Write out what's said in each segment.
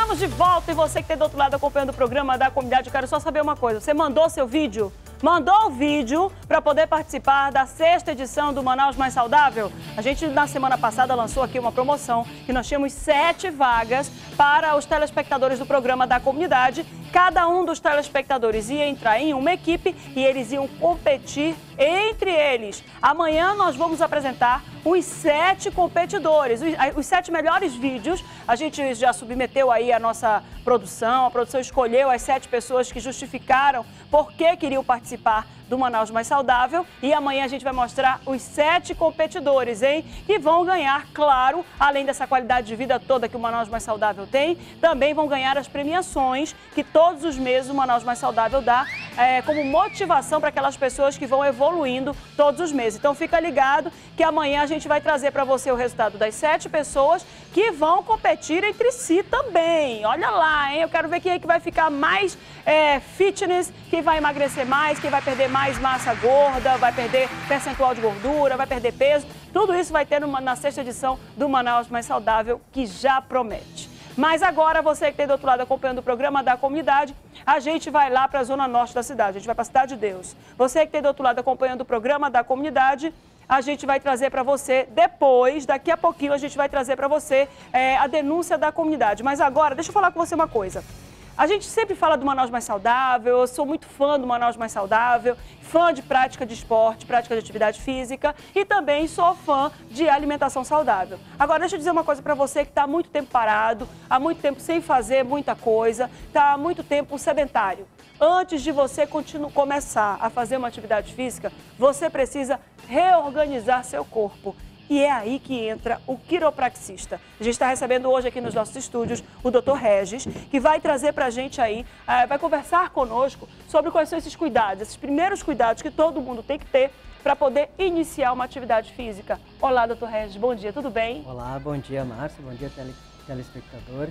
Estamos de volta e você que tem do outro lado acompanhando o programa da comunidade, eu quero só saber uma coisa. Você mandou seu vídeo? Mandou o vídeo para poder participar da 6ª edição do Manaus Mais Saudável? A gente, na semana passada, lançou aqui uma promoção que nós tínhamos 7 vagas para os telespectadores do programa da comunidade. Cada um dos telespectadores ia entrar em uma equipe e eles iam competir entre eles. Amanhã nós vamos apresentar os 7 competidores, os 7 melhores vídeos. A gente já submeteu aí a nossa produção, a produção escolheu as 7 pessoas que justificaram por que queriam participar do Manaus Mais Saudável. E amanhã a gente vai mostrar os 7 competidores, hein? Que vão ganhar, claro, além dessa qualidade de vida toda que o Manaus Mais Saudável tem, também vão ganhar as premiações que todos os meses o Manaus Mais Saudável dá como motivação para aquelas pessoas que vão evoluindo todos os meses. Então fica ligado que amanhã a gente vai trazer para você o resultado das 7 pessoas que vão competir entre si também. Olha lá, hein? Eu quero ver quem é que vai ficar mais fitness, quem vai emagrecer mais, quem vai perder mais massa gorda, vai perder percentual de gordura, vai perder peso. Tudo isso vai ter na 6ª edição do Manaus Mais Saudável, que já promete. Mas agora, você que tem do outro lado acompanhando o programa da comunidade, a gente vai lá para a zona norte da cidade, a gente vai para a Cidade de Deus. Você que tem do outro lado acompanhando o programa da comunidade, a gente vai trazer para você depois, daqui a pouquinho, a gente vai trazer para você a denúncia da comunidade. Mas agora, deixa eu falar com você uma coisa. A gente sempre fala do Manaus Mais Saudável, eu sou muito fã do Manaus Mais Saudável, fã de prática de esporte, prática de atividade física e também sou fã de alimentação saudável. Agora, deixa eu dizer uma coisa para você que está há muito tempo parado, há muito tempo sem fazer muita coisa, está há muito tempo sedentário. Antes de você começar a fazer uma atividade física, você precisa reorganizar seu corpo. E é aí que entra o quiropraxista. A gente está recebendo hoje aqui nos nossos estúdios o Dr. Regis, que vai trazer para a gente aí, vai conversar conosco sobre quais são esses cuidados, esses primeiros cuidados que todo mundo tem que ter para poder iniciar uma atividade física. Olá, Dr. Regis, bom dia, tudo bem? Olá, bom dia, Márcia, bom dia, telespectadores.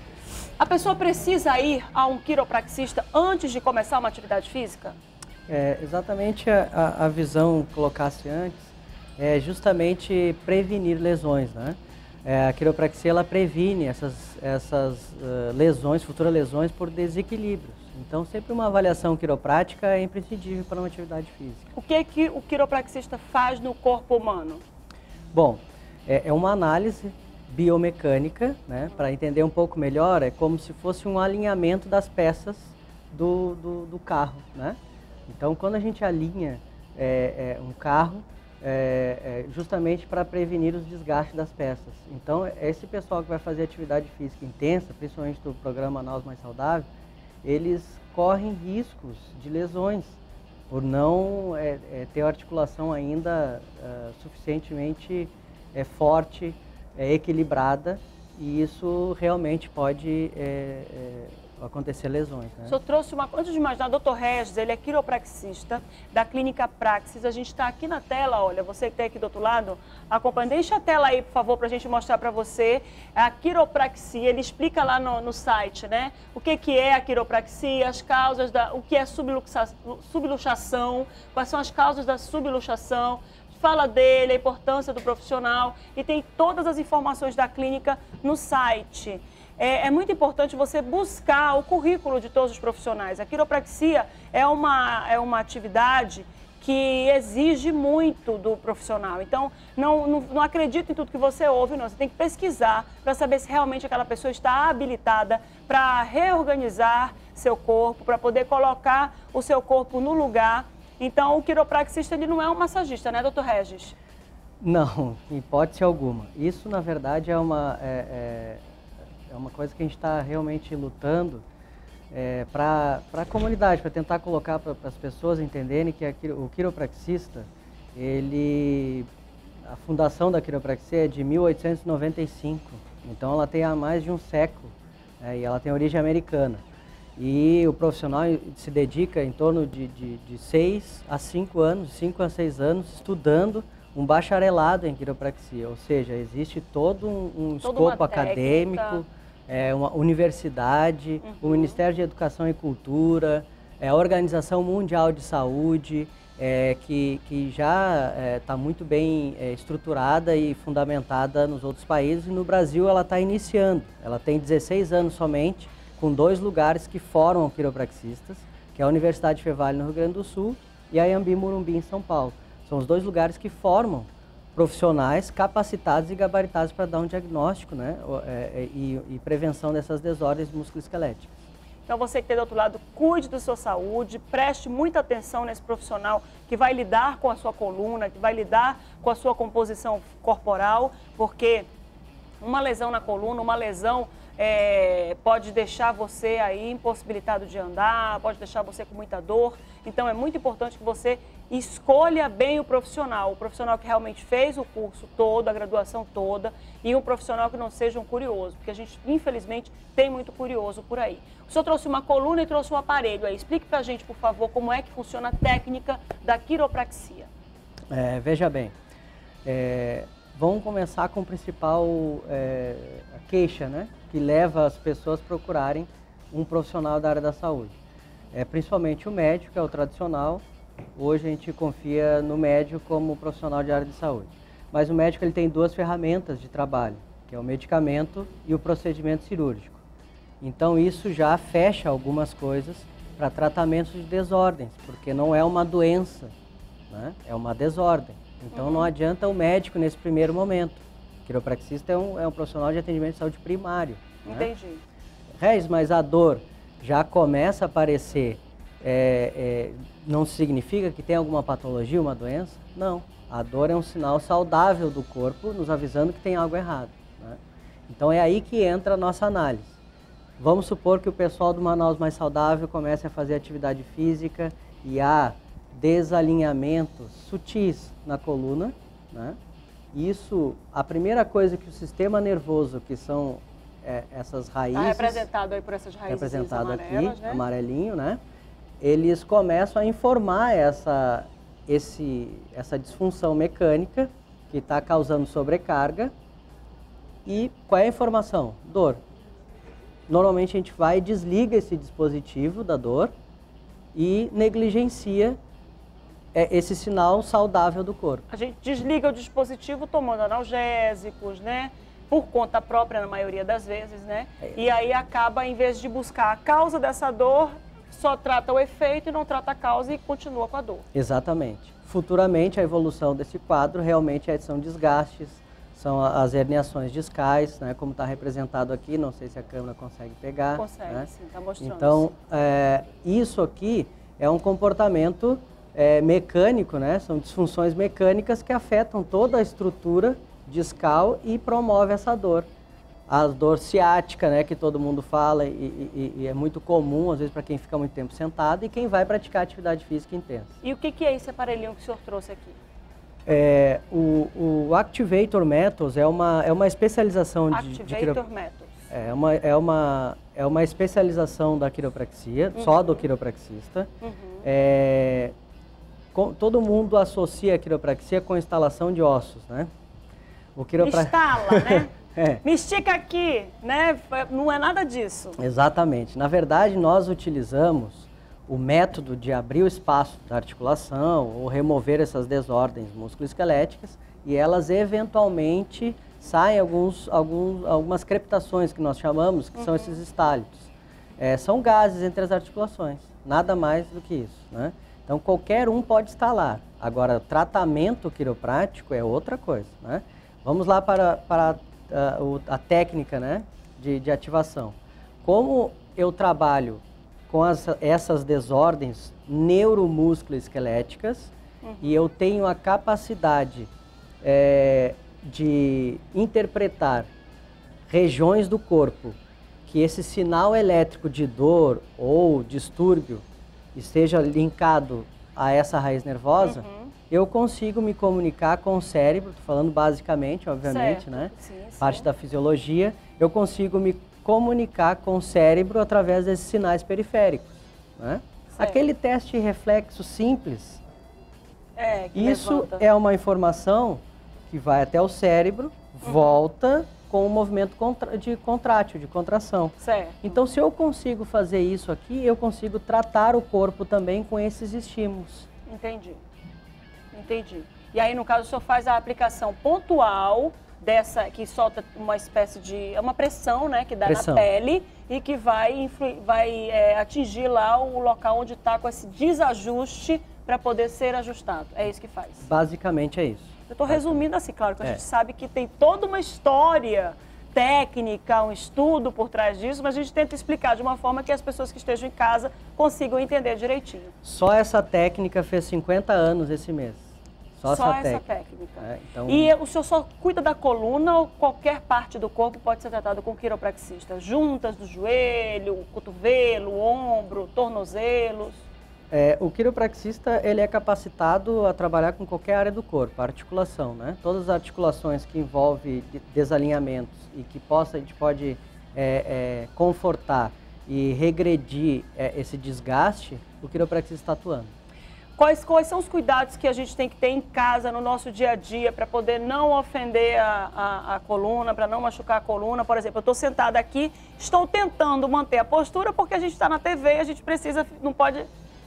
A pessoa precisa ir a um quiropraxista antes de começar uma atividade física? Exatamente a visão que colocasse antes. É justamente prevenir lesões, né? A quiropraxia, ela previne essas lesões, futuras lesões por desequilíbrios. Então, sempre uma avaliação quiroprática é imprescindível para uma atividade física. O que o quiropraxista faz no corpo humano? Bom, é uma análise biomecânica, né? Para entender um pouco melhor, é como se fosse um alinhamento das peças do carro, né? Então, quando a gente alinha um carro, justamente para prevenir os desgastes das peças. Então, esse pessoal que vai fazer atividade física intensa, principalmente do programa Manaus Mais Saudável, eles correm riscos de lesões, por não ter a articulação ainda suficientemente forte, equilibrada, e isso realmente pode acontecer lesões, né? O senhor trouxe antes de imaginar, o Dr. Regis, ele é quiropraxista da Clínica Praxis. A gente está aqui na tela, olha, você que está aqui do outro lado, acompanhando. Deixa a tela aí, por favor, para a gente mostrar para você. A quiropraxia, ele explica lá no site, né? O que é a quiropraxia, as causas, o que é subluxação, quais são as causas da subluxação. Fala dele, a importância do profissional e tem todas as informações da clínica no site. É muito importante você buscar o currículo de todos os profissionais. A quiropraxia é uma atividade que exige muito do profissional. Então, não acredite em tudo que você ouve, não. Você tem que pesquisar para saber se realmente aquela pessoa está habilitada para reorganizar seu corpo, para poder colocar o seu corpo no lugar. Então, o quiropraxista ele não é um massagista, né, Dr. Regis? Não, em hipótese alguma. Isso, na verdade, é uma coisa que a gente está realmente lutando para a comunidade, para tentar colocar para as pessoas entenderem que o quiropraxista, a fundação da quiropraxia é de 1895, então ela tem há mais de um século, e ela tem origem americana. E o profissional se dedica em torno de 6 a 5 anos, 5 a 6 anos, estudando um bacharelado em quiropraxia, ou seja, existe todo um escopo acadêmico, uma universidade, o Ministério de Educação e Cultura, a Organização Mundial de Saúde, que já está muito bem estruturada e fundamentada nos outros países. E no Brasil ela está iniciando. Ela tem 16 anos somente, com 2 lugares que formam quiropraxistas, que é a Universidade Fevale no Rio Grande do Sul e a Anhembi Morumbi em São Paulo. São os 2 lugares que formam profissionais capacitados e gabaritados para dar um diagnóstico, né, e prevenção dessas desordens musculoesqueléticas. Então você que tem do outro lado, cuide da sua saúde, preste muita atenção nesse profissional que vai lidar com a sua coluna, que vai lidar com a sua composição corporal, porque uma lesão na coluna, uma lesão pode deixar você aí impossibilitado de andar, pode deixar você com muita dor. Então é muito importante que você escolha bem o profissional que realmente fez o curso todo, a graduação toda, e um profissional que não seja um curioso, porque a gente, infelizmente, tem muito curioso por aí. O senhor trouxe uma coluna e trouxe um aparelho aí. Explique pra gente, por favor, como é que funciona a técnica da quiropraxia. Veja bem, vamos começar com o principal a queixa, né, que leva as pessoas a procurarem um profissional da área da saúde. Principalmente o médico, que é o tradicional. Hoje a gente confia no médico como profissional de área de saúde. Mas o médico ele tem 2 ferramentas de trabalho, que é o medicamento e o procedimento cirúrgico. Então isso já fecha algumas coisas para tratamentos de desordens, porque não é uma doença, né? É uma desordem. Então não adianta o médico nesse primeiro momento. O quiropraxista é um profissional de atendimento de saúde primário. Entendi. Né? Regis, mas a dor já começa a aparecer, não significa que tem alguma patologia, uma doença? Não. A dor é um sinal saudável do corpo, nos avisando que tem algo errado. Né? Então é aí que entra a nossa análise. Vamos supor que o pessoal do Manaus Mais Saudável comece a fazer atividade física e há desalinhamentos sutis na coluna, né? Isso, a primeira coisa que o sistema nervoso, que são essas raízes... Está representado aí por essas raízes representado amarelas, aqui, né? Amarelinho, né? Eles começam a informar essa disfunção mecânica que está causando sobrecarga. E qual é a informação? Dor. Normalmente a gente vai e desliga esse dispositivo da dor e negligencia esse sinal saudável do corpo. A gente desliga o dispositivo tomando analgésicos, né? Por conta própria na maioria das vezes, né? E aí acaba, em vez de buscar a causa dessa dor, só trata o efeito e não trata a causa e continua com a dor. Exatamente. Futuramente, a evolução desse quadro realmente são desgastes, são as herniações discais, né, como está representado aqui, não sei se a câmera consegue pegar. Consegue, né? Sim, está mostrando. Então, isso aqui é um comportamento mecânico, né? São disfunções mecânicas que afetam toda a estrutura discal e promove essa dor. A dor ciática, né, que todo mundo fala e é muito comum, às vezes, para quem fica muito tempo sentado e quem vai praticar atividade física intensa. E o que é esse aparelhinho que o senhor trouxe aqui? O Activator Metals é uma especialização Activator Metals. É uma especialização da quiropraxia, só do quiropraxista. Todo mundo associa a quiropraxia com instalação de ossos, né? Instala, né? Me estica aqui, né? Não é nada disso. Exatamente. Na verdade, nós utilizamos o método de abrir o espaço da articulação ou remover essas desordens musculoesqueléticas e elas eventualmente saem algumas crepitações que nós chamamos, que são esses estálitos. São gases entre as articulações, nada mais do que isso, né? Então qualquer um pode instalar. Agora, tratamento quiroprático é outra coisa, né? Vamos lá para a técnica, né, de ativação. Como eu trabalho com essas desordens neuromusculoesqueléticas e eu tenho a capacidade de interpretar regiões do corpo que esse sinal elétrico de dor ou distúrbio esteja linkado a essa raiz nervosa, eu consigo me comunicar com o cérebro, estou falando basicamente, obviamente, certo, né? Sim, parte da fisiologia, eu consigo me comunicar com o cérebro através desses sinais periféricos, né? Aquele teste de reflexo simples, isso levanta. É uma informação que vai até o cérebro, volta com um movimento contrátil, de contração. Certo. Então, se eu consigo fazer isso aqui, eu consigo tratar o corpo também com esses estímulos. Entendi. Entendi. E aí, no caso, o senhor faz a aplicação pontual dessa, que solta uma espécie de... É uma pressão, né, que dá na pele e que vai atingir lá o local onde está com esse desajuste para poder ser ajustado. É isso que faz? Basicamente é isso. Eu estou resumindo assim, claro, que a gente sabe que tem toda uma história técnica, um estudo por trás disso, mas a gente tenta explicar de uma forma que as pessoas que estejam em casa consigam entender direitinho. Só essa técnica fez 50 anos esse mês. Só essa técnica. Então... E o senhor só cuida da coluna ou qualquer parte do corpo pode ser tratado com quiropraxista? Juntas do joelho, cotovelo, ombro, tornozelos? O quiropraxista ele é capacitado a trabalhar com qualquer área do corpo, a articulação, né? Todas as articulações que envolvem desalinhamentos e que a gente pode confortar e regredir esse desgaste, o quiropraxista está atuando. Quais são os cuidados que a gente tem que ter em casa, no nosso dia a dia, para poder não ofender a coluna, para não machucar a coluna? Por exemplo, eu estou sentada aqui, estou tentando manter a postura porque a gente está na TV e a gente precisa, não pode...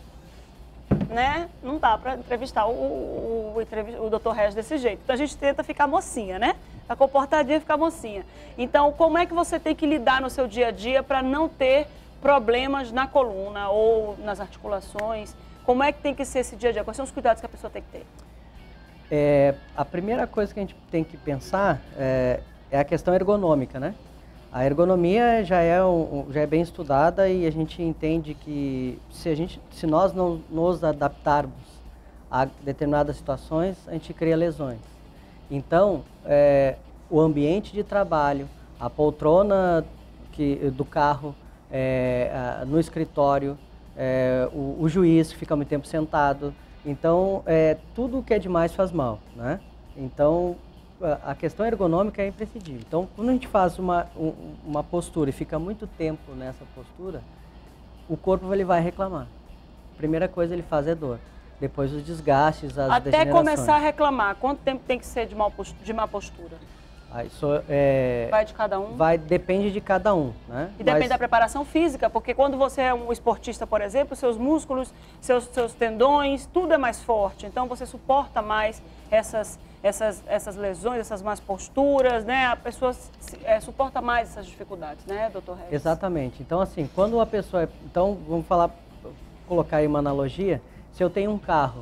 Né? Não dá para entrevistar o Dr. Regis desse jeito. Então a gente tenta ficar mocinha, né? A comportadinha ficar mocinha. Então, como é que você tem que lidar no seu dia a dia para não ter problemas na coluna ou nas articulações? Como é que tem que ser esse dia a dia? Quais são os cuidados que a pessoa tem que ter? A primeira coisa que a gente tem que pensar é a questão ergonômica, né? A ergonomia já é bem estudada e a gente entende que se nós não nos adaptarmos a determinadas situações, a gente cria lesões. Então, o ambiente de trabalho, a poltrona do carro, no escritório, o juiz que fica muito tempo sentado. Então, tudo que é demais faz mal, né? Então, a questão ergonômica é imprescindível. Então, quando a gente faz uma postura e fica muito tempo nessa postura, o corpo ele vai reclamar. A primeira coisa ele faz é dor. Depois os desgastes, as degenerações. Até começar a reclamar, quanto tempo tem que ser de má postura? Vai de cada um? Depende de cada um, né? E depende da preparação física, porque quando você é um esportista, por exemplo, seus músculos, seus tendões, tudo é mais forte. Então você suporta mais essas lesões, essas más posturas, né? A pessoa suporta mais essas dificuldades, né, doutor Regis? Exatamente. Então, assim, quando uma pessoa... Então, vamos colocar aí uma analogia. Se eu tenho um carro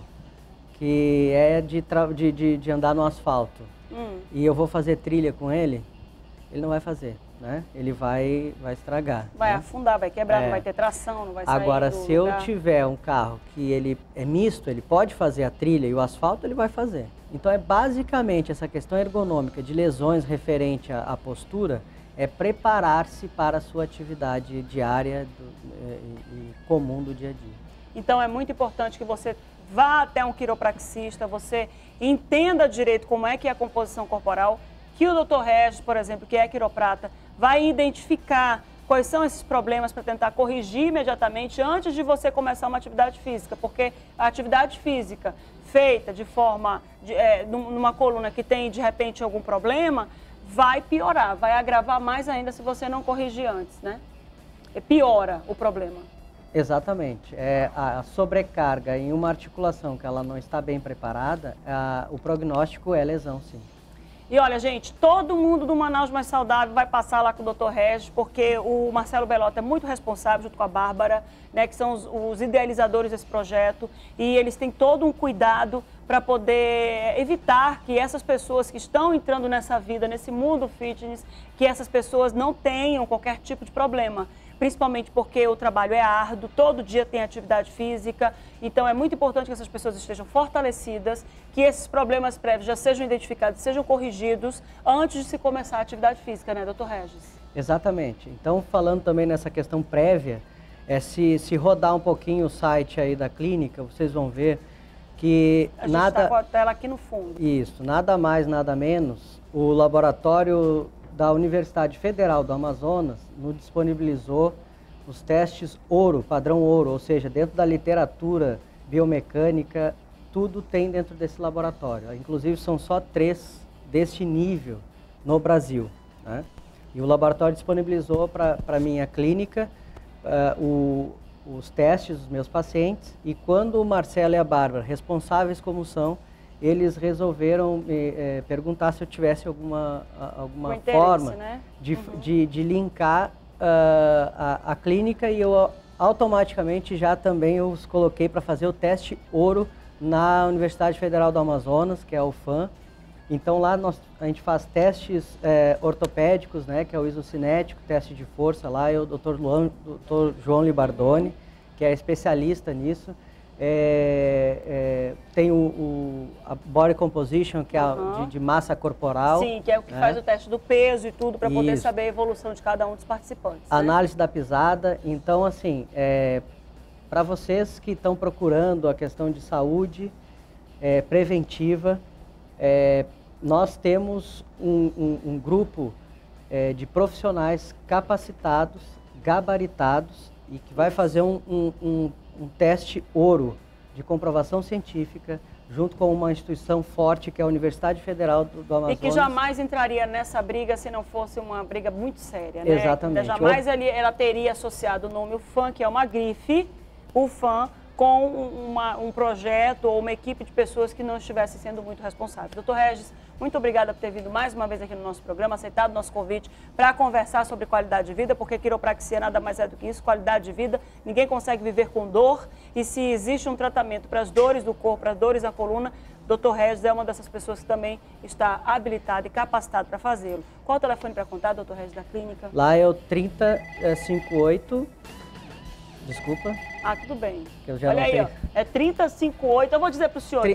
que é de andar no asfalto e eu vou fazer trilha com ele não vai fazer, né? Ele vai estragar. Vai afundar, vai quebrar, não vai ter tração, não vai sair Agora, se eu tiver um carro que ele é misto, ele pode fazer a trilha e o asfalto, ele vai fazer. Então, basicamente essa questão ergonômica de lesões referente à postura é preparar-se para a sua atividade diária e comum do dia a dia. Então, é muito importante que você vá até um quiropraxista, você entenda direito como é que é a composição corporal, que o Dr. Regis, por exemplo, que é quiroprata, vai identificar quais são esses problemas para tentar corrigir imediatamente antes de você começar uma atividade física, porque a atividade física feita de forma, numa coluna que tem de repente algum problema, vai piorar, vai agravar mais ainda se você não corrigir antes, né? Piora o problema. Exatamente. A sobrecarga em uma articulação que ela não está bem preparada, o prognóstico é lesão, sim. E olha, gente, todo mundo do Manaus Mais Saudável vai passar lá com o Dr. Regis, porque o Marcelo Bellotto é muito responsável, junto com a Bárbara, né, que são os idealizadores desse projeto, e eles têm todo um cuidado para poder evitar que essas pessoas que estão entrando nessa vida, nesse mundo fitness, que essas pessoas não tenham qualquer tipo de problema. Principalmente porque o trabalho é árduo, todo dia tem atividade física, então é muito importante que essas pessoas estejam fortalecidas, que esses problemas prévios já sejam identificados, sejam corrigidos antes de se começar a atividade física, né, doutor Regis? Exatamente. Então, falando também nessa questão prévia, se rodar um pouquinho o site aí da clínica, vocês vão ver que a gente está com a tela aqui no fundo. Isso, nada mais, nada menos, o laboratório da Universidade Federal do Amazonas nos disponibilizou os testes ouro, padrão ouro, ou seja, dentro da literatura biomecânica, tudo tem dentro desse laboratório. Inclusive, são só 3 deste nível no Brasil, né? E o laboratório disponibilizou para a minha clínica os testes dos meus pacientes, e quando o Marcelo e a Bárbara, responsáveis como são, eles resolveram me perguntar se eu tivesse alguma forma, né? de linkar a clínica, e eu automaticamente já também os coloquei para fazer o teste ouro na Universidade Federal do Amazonas, que é a UFAM. Então lá a gente faz testes ortopédicos, né, que é o isocinético, teste de força lá, e o Dr. João Libardoni, que é especialista nisso. Tem a Body Composition, que é de massa corporal. Sim, que é o que faz o teste do peso e tudo, para poder saber a evolução de cada um dos participantes. Análise da pisada. Então, assim, para vocês que estão procurando a questão de saúde preventiva, nós temos um grupo de profissionais capacitados, gabaritados, e que vai fazer um teste ouro de comprovação científica, junto com uma instituição forte, que é a Universidade Federal do Amazonas. E que jamais entraria nessa briga se não fosse uma briga muito séria, né? Exatamente. Jamais ela teria associado o nome UFAM, que é uma grife, UFAM, com um projeto ou uma equipe de pessoas que não estivessem sendo muito responsáveis. Doutor Regis, muito obrigada por ter vindo mais uma vez aqui no nosso programa, aceitado o nosso convite para conversar sobre qualidade de vida, porque quiropraxia nada mais é do que isso, qualidade de vida. Ninguém consegue viver com dor, e se existe um tratamento para as dores do corpo, para as dores da coluna, Dr. Regis é uma dessas pessoas que também está habilitado e capacitado para fazê-lo. Qual o telefone para contar, Dr. Regis, da clínica? Lá é o 3058... Desculpa. Ah, tudo bem. Eu já olha aí, ó, é 3058, eu vou dizer para o senhor.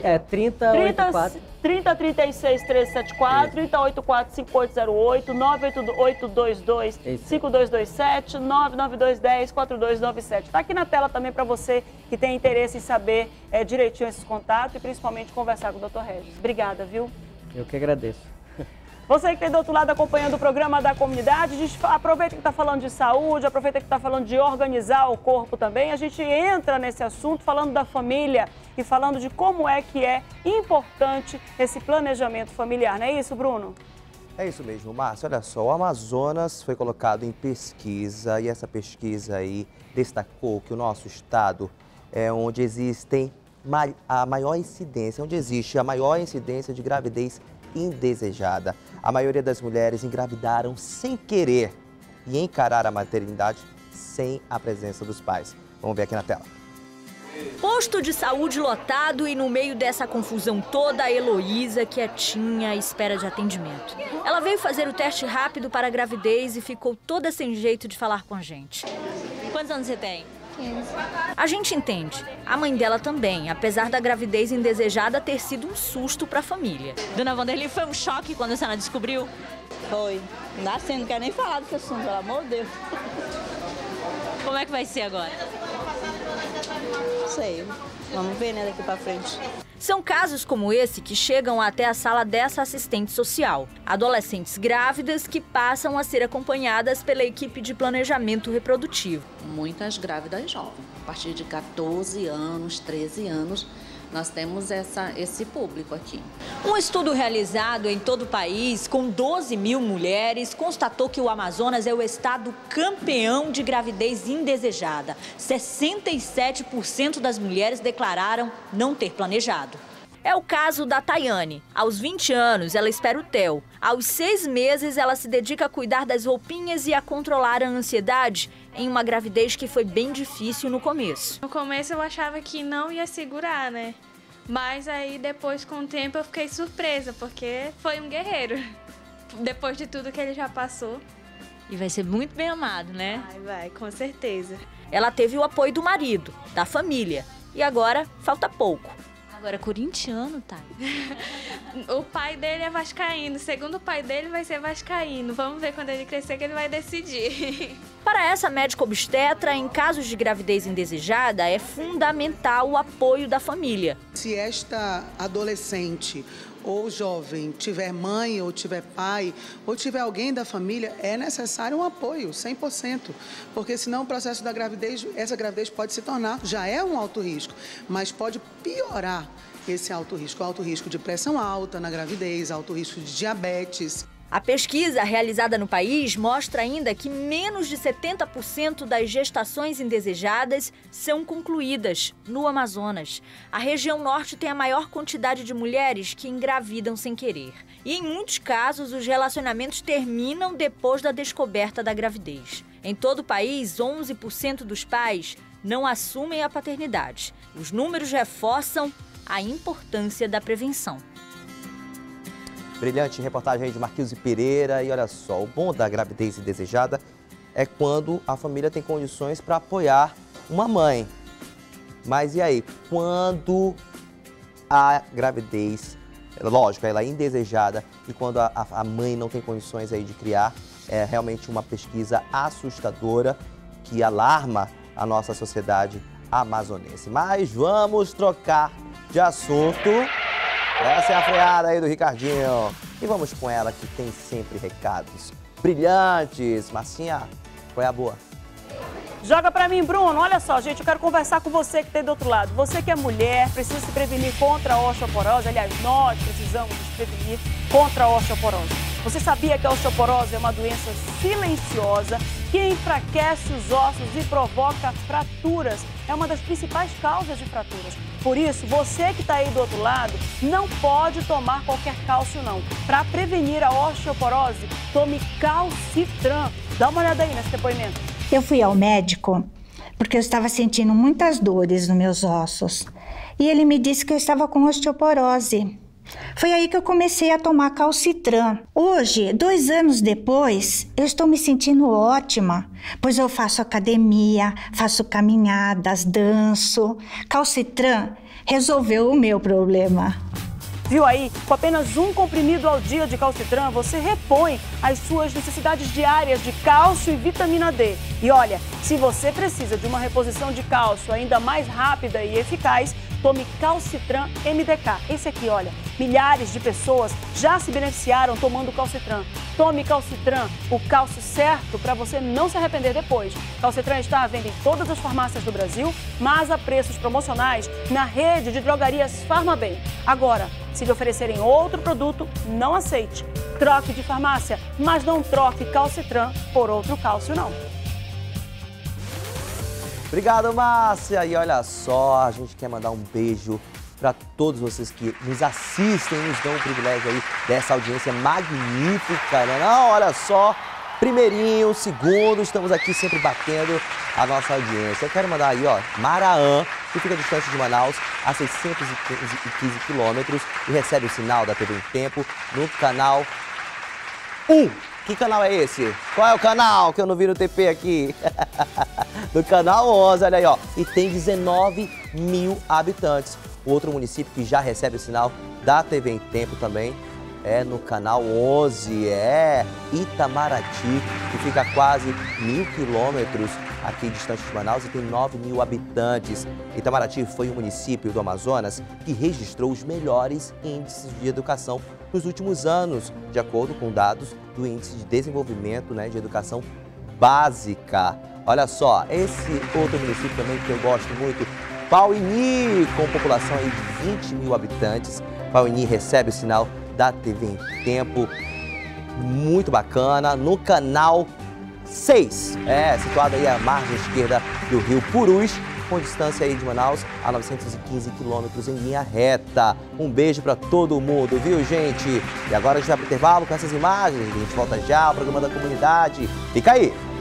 3036 1374, 3084 5808, 98822 5227, 99210 4297. Está aqui na tela também para você que tem interesse em saber direitinho esses contatos e principalmente conversar com o Dr. Regis. Obrigada, viu? Eu que agradeço. Você que está do outro lado acompanhando o programa da comunidade, aproveita que está falando de saúde, aproveita que está falando de organizar o corpo também. A gente entra nesse assunto falando da família e falando de como é que é importante esse planejamento familiar. Não é isso, Bruno? É isso mesmo, Márcia. Olha só, o Amazonas foi colocado em pesquisa, e essa pesquisa aí destacou que o nosso estado é onde existem a maior incidência, onde existe a maior incidência de gravidez indesejada. A maioria das mulheres engravidaram sem querer e encararam a maternidade sem a presença dos pais. Vamos ver aqui na tela. Posto de saúde lotado, e no meio dessa confusão toda, a Heloísa, quietinha, à espera de atendimento. Ela veio fazer o teste rápido para a gravidez e ficou toda sem jeito de falar com a gente. Quantos anos você tem? 15. A gente entende. A mãe dela também, apesar da gravidez indesejada ter sido um susto para a família. Dona Vanderlei, foi um choque quando a senhora descobriu? Foi. Não quero nem falar desse assunto, pelo amor de Deus. Como é que vai ser agora? Não sei. Vamos ver, né, daqui pra frente. São casos como esse que chegam até a sala dessa assistente social. Adolescentes grávidas que passam a ser acompanhadas pela equipe de planejamento reprodutivo. Muitas grávidas jovens, a partir de 14 anos, 13 anos, nós temos esse público aqui. Um estudo realizado em todo o país, com 12 mil mulheres, constatou que o Amazonas é o estado campeão de gravidez indesejada. 67% das mulheres declararam não ter planejado. É o caso da Tayane. Aos 20 anos, ela espera o Theo. Aos 6 meses, ela se dedica a cuidar das roupinhas e a controlar a ansiedade em uma gravidez que foi bem difícil no começo. No começo eu achava que não ia segurar, né? Mas aí depois, com o tempo, eu fiquei surpresa, porque foi um guerreiro. Depois de tudo que ele já passou. E vai ser muito bem amado, né? Vai, com certeza. Ela teve o apoio do marido, da família. E agora, falta pouco. Agora, corintiano, tá? O pai dele é vascaíno. Segundo o pai dele, vai ser vascaíno. Vamos ver quando ele crescer que ele vai decidir. Para essa médica obstetra, em casos de gravidez indesejada, é fundamental o apoio da família. Se esta adolescente ou jovem tiver mãe ou tiver pai ou tiver alguém da família, é necessário um apoio, 100%. Porque senão o processo da gravidez, essa gravidez pode se tornar, já é um alto risco, mas pode piorar esse alto risco de pressão alta na gravidez, alto risco de diabetes. A pesquisa realizada no país mostra ainda que menos de 70% das gestações indesejadas são concluídas no Amazonas. A região norte tem a maior quantidade de mulheres que engravidam sem querer. E em muitos casos, os relacionamentos terminam depois da descoberta da gravidez. Em todo o país, 11% dos pais não assumem a paternidade. Os números reforçam a importância da prevenção. Brilhante reportagem aí de Marquise Pereira. E olha só, o bom da gravidez indesejada é quando a família tem condições para apoiar uma mãe. Mas e aí, quando a gravidez, lógico, ela é indesejada e quando a mãe não tem condições aí de criar, é realmente uma pesquisa assustadora que alarma a nossa sociedade amazonense. Mas vamos trocar de assunto. Essa é a freada aí do Ricardinho. E vamos com ela que tem sempre recados brilhantes. Marcinha, qual é a boa? Joga pra mim, Bruno. Olha só, gente, eu quero conversar com você que tem do outro lado. Você que é mulher, precisa se prevenir contra a osteoporose. Aliás, nós precisamos nos prevenir contra a osteoporose. Você sabia que a osteoporose é uma doença silenciosa que enfraquece os ossos e provoca fraturas? É uma das principais causas de fraturas. Por isso, você que está aí do outro lado, não pode tomar qualquer cálcio, não. Para prevenir a osteoporose, tome Calcitran. Dá uma olhada aí nesse depoimento. Eu fui ao médico porque eu estava sentindo muitas dores nos meus ossos. E ele me disse que eu estava com osteoporose. Foi aí que eu comecei a tomar Calcitran. Hoje, 2 anos depois, eu estou me sentindo ótima, pois eu faço academia, faço caminhadas, danço. Calcitran resolveu o meu problema. Viu aí? Com apenas 1 comprimido ao dia de Calcitran, você repõe as suas necessidades diárias de cálcio e vitamina D. E olha, se você precisa de uma reposição de cálcio ainda mais rápida e eficaz, tome Calcitran MDK. Esse aqui, olha, milhares de pessoas já se beneficiaram tomando Calcitran. Tome Calcitran, o cálcio certo para você não se arrepender depois. Calcitran está à venda em todas as farmácias do Brasil, mas a preços promocionais na rede de drogarias Farmabem. Agora, se lhe oferecerem outro produto, não aceite. Troque de farmácia, mas não troque Calcitran por outro cálcio, não. Obrigado, Márcia. E olha só, a gente quer mandar um beijo para todos vocês que nos assistem, nos dão o privilégio aí dessa audiência magnífica, né? Não, olha só, primeirinho, segundo, estamos aqui sempre batendo a nossa audiência. Eu quero mandar aí, ó, Maraã, que fica distante de Manaus, a 615 quilômetros e recebe o sinal da TV em Tempo no canal 1. Que canal é esse? Qual é o canal que eu não vi no TP aqui? Do canal 11, olha aí, ó. E tem 19 mil habitantes. O outro município que já recebe o sinal da TV em Tempo também é no canal 11, é Itamaraty, que fica a quase 1.000 quilômetros aqui distante de Manaus e tem 9 mil habitantes. Itamaraty foi o município do Amazonas que registrou os melhores índices de educação nos últimos anos, de acordo com dados do Índice de Desenvolvimento, né, de Educação Básica. Olha só, esse outro município também que eu gosto muito, Pauini, com população aí de 20 mil habitantes. Pauini recebe o sinal da TV em Tempo, muito bacana, no canal 6, situado aí à margem esquerda do rio Purus, com distância aí de Manaus a 915 quilômetros em linha reta. Um beijo para todo mundo, viu, gente? E agora a gente vai para o intervalo com essas imagens, a gente volta já ao programa da comunidade. Fica aí!